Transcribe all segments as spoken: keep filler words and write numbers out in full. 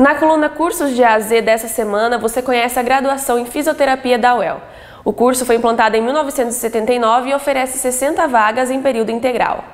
Na coluna Cursos de A a Z dessa semana, você conhece a graduação em Fisioterapia da U E L. O curso foi implantado em mil novecentos e setenta e nove e oferece sessenta vagas em período integral.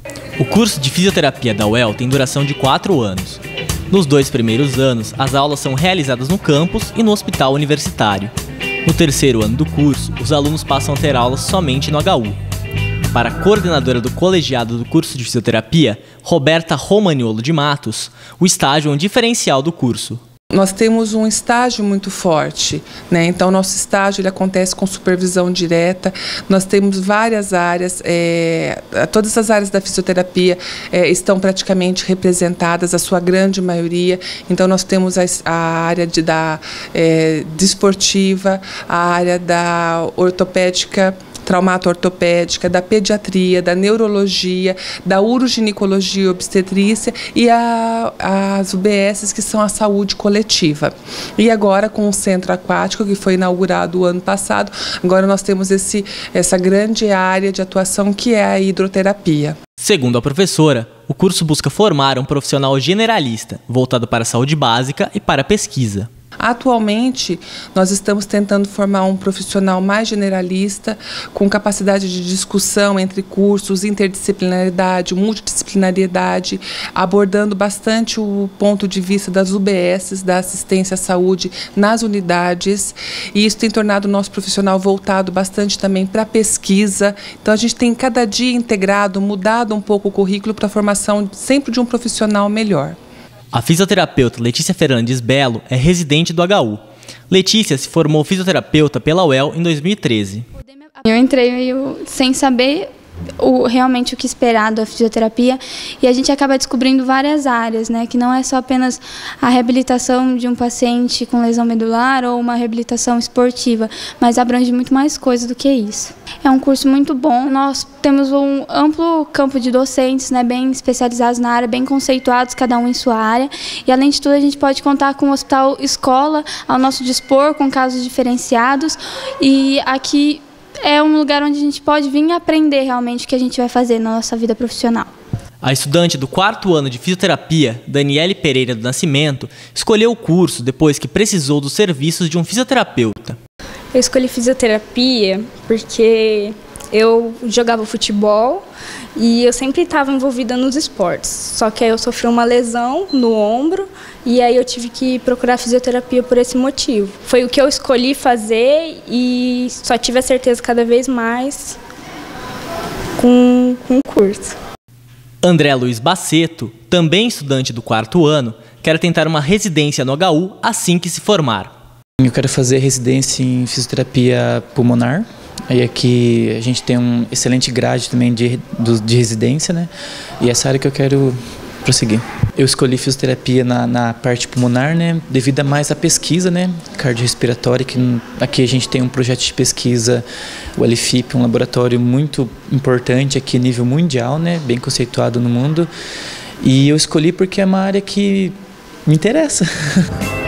O curso de Fisioterapia da U E L tem duração de quatro anos. Nos dois primeiros anos, as aulas são realizadas no campus e no hospital universitário. No terceiro ano do curso, os alunos passam a ter aulas somente no H U. Para a coordenadora do colegiado do curso de fisioterapia, Roberta Romaniolo de Matos, o estágio é um diferencial do curso. Nós temos um estágio muito forte, né? Então nosso estágio ele acontece com supervisão direta. Nós temos várias áreas, é, todas as áreas da fisioterapia é, estão praticamente representadas, a sua grande maioria. Então nós temos a, a área de, da é, desportiva, a área da ortopédica, traumato-ortopédica, da pediatria, da neurologia, da uroginecologia e obstetrícia e a, as U B S, que são a saúde coletiva. E agora, com o centro aquático, que foi inaugurado o ano passado, agora nós temos esse, essa grande área de atuação que é a hidroterapia. Segundo a professora, o curso busca formar um profissional generalista, voltado para a saúde básica e para a pesquisa. Atualmente, nós estamos tentando formar um profissional mais generalista, com capacidade de discussão entre cursos, interdisciplinaridade, multidisciplinariedade, abordando bastante o ponto de vista das U B S, da assistência à saúde nas unidades, e isso tem tornado o nosso profissional voltado bastante também para a pesquisa. Então, a gente tem cada dia integrado, mudado um pouco o currículo para a formação sempre de um profissional melhor. A fisioterapeuta Letícia Fernandes Belo é residente do H U. Letícia se formou fisioterapeuta pela U E L em dois mil e treze. Eu entrei meio sem saber o, realmente o que esperar da fisioterapia, e a gente acaba descobrindo várias áreas, né? Que não é só apenas a reabilitação de um paciente com lesão medular ou uma reabilitação esportiva, mas abrange muito mais coisas do que isso. É um curso muito bom, nós temos um amplo campo de docentes, né, bem especializados na área, bem conceituados, cada um em sua área, e além de tudo a gente pode contar com o hospital escola ao nosso dispor, com casos diferenciados, e aqui é um lugar onde a gente pode vir aprender realmente o que a gente vai fazer na nossa vida profissional. A estudante do quarto ano de fisioterapia, Daniele Pereira do Nascimento, escolheu o curso depois que precisou dos serviços de um fisioterapeuta. Eu escolhi fisioterapia porque eu jogava futebol e eu sempre estava envolvida nos esportes. Só que aí eu sofri uma lesão no ombro e aí eu tive que procurar fisioterapia por esse motivo. Foi o que eu escolhi fazer e só tive a certeza cada vez mais com, com o curso. André Luiz Baceto, também estudante do quarto ano, quer tentar uma residência no H U assim que se formar. Eu quero fazer residência em fisioterapia pulmonar. Aí aqui a gente tem um excelente grade também de, de residência, né? E essa área que eu quero prosseguir. Eu escolhi fisioterapia na, na parte pulmonar, né? Devido a mais à pesquisa, né? Cardiorrespiratória, que aqui a gente tem um projeto de pesquisa, o L F I P, um laboratório muito importante aqui a nível mundial, né? Bem conceituado no mundo. E eu escolhi porque é uma área que me interessa.